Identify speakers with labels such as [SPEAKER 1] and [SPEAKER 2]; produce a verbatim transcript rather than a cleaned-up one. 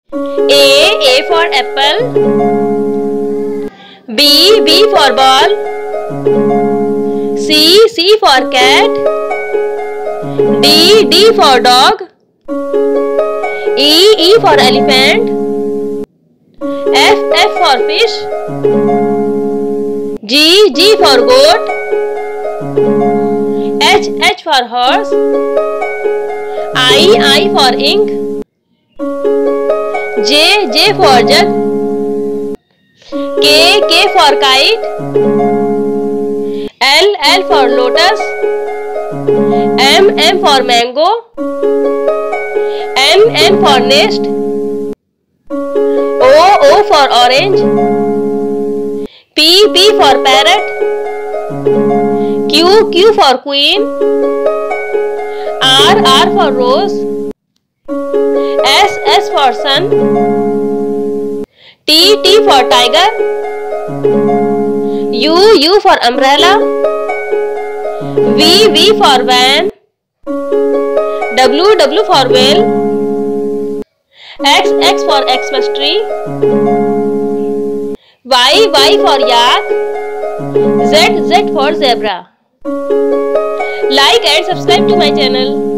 [SPEAKER 1] A, A for apple. B, B for ball. C, C for cat. D, D for dog. E, E for elephant. F, F for fish. G, G for goat. H, H for horse. I, I for ink. J, J for jug. K, K for kite. L, L for lotus. M, M for mango. N, N for nest. O, O for orange. P, P for parrot. Q, Q for queen. R, R for rose. S, S for sun. T, T for tiger. U, U for umbrella. V, V for van. W, W for whale. X, X for Xmas tree. Y, Y for yak. Z, Z for zebra. Like and subscribe to my channel.